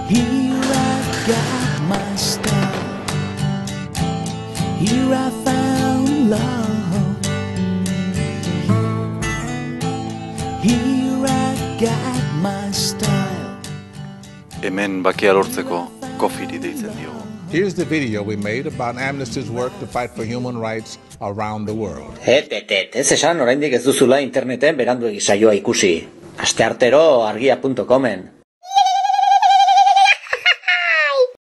Here I got my style. Here I found love. Here I got my style. Hemen bakia lortzeko kofiri deitzen diogu. Here's the video we made about Amnesty's work to fight for human rights around the world. Ez esan oraindik ez duzula interneten beranduegi saioa ikusi. Asteartero argia.comen.